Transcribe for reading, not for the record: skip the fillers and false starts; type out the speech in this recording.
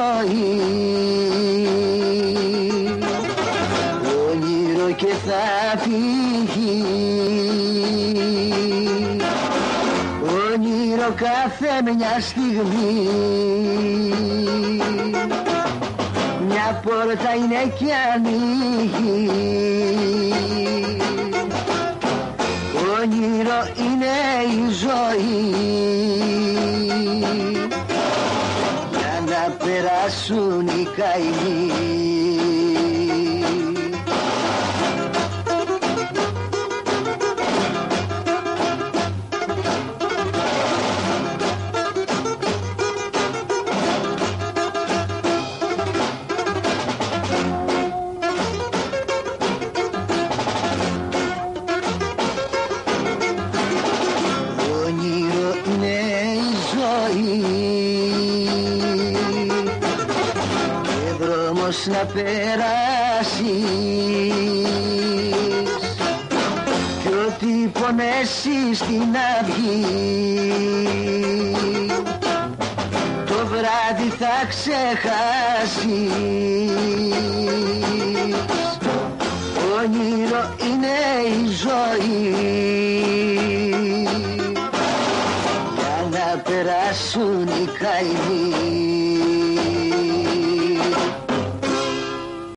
ζωή, όνειρο και θα φύγει, όνειρο κάθε μια στιγμή. Μια πόρτα είναι και ανοίγει, όνειρο είναι η ζωή, για να περάσουν οι καημοί. Να περάσεις κι ό,τι πονέσεις στην αυγή το βράδυ θα ξεχάσεις. Όνειρο είναι η ζωή, για να περάσουν οι καημοί.